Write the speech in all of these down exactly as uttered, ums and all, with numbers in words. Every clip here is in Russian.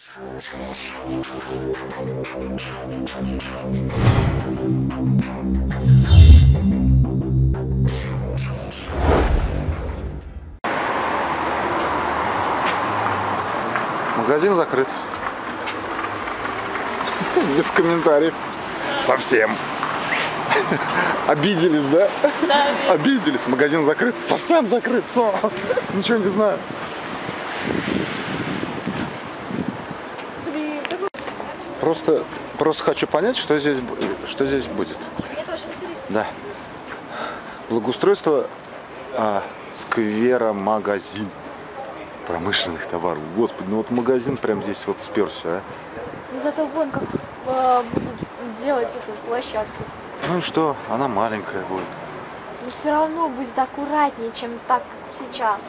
Магазин закрыт. Без комментариев. Совсем. Обиделись, да? Да. Обиделись. Магазин закрыт. Совсем закрыт. Все. Ничего не знаю. Просто, просто хочу понять, что здесь, что здесь будет. Мне тоже интересно. Да. Благоустройство а, сквера, магазин промышленных товаров. Господи, ну вот магазин прям здесь вот сперся, а. Ну зато вон как э, будут делать эту площадку. Ну и что, она маленькая будет. Но все равно будет аккуратнее, чем так, как сейчас.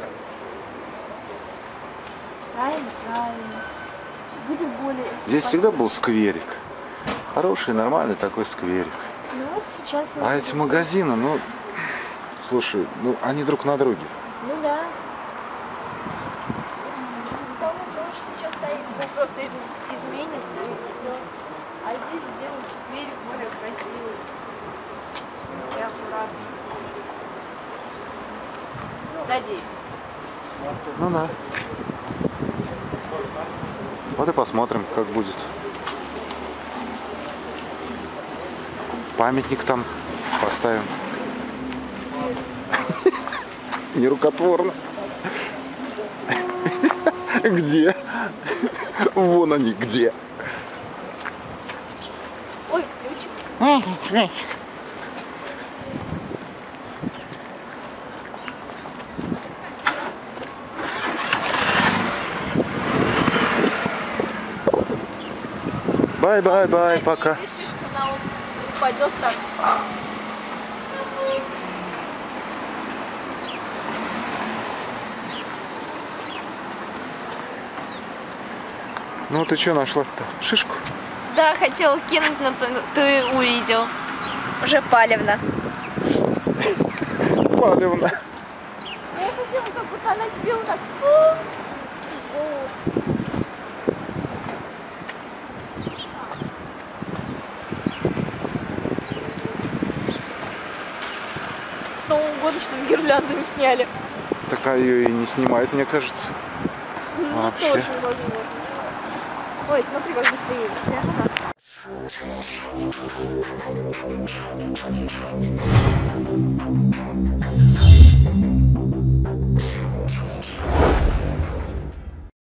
Правильно? Правильно. Будет более... Здесь всегда был скверик. Хороший, нормальный такой скверик. Ну вот сейчас... А эти магазины, ну, слушай, ну они друг на друге. Ну да. Потому что сейчас стоит, ну, просто из, изменит и все. А здесь сделают скверик более красивый. И аккуратный. Ну, надеюсь. Ну да. Вот и посмотрим, как будет. Памятник там поставим. Нерукотворно. Где? Вон они, где? Ой, ключик. Бай-бай-бай, пока. Шишка на упадет так. Ну ты что нашла-то? Шишку? Да, хотел кинуть, но ты, ты увидел. Уже палевно. Палевно. Я хотела, как будто она тебе вот так... С Нового года, что ли, гирлянду не сняли. Так а ее и не снимают, мне кажется. Ну, Вообще. тоже невозможно. Ой, смотри, как быстрее. Ага.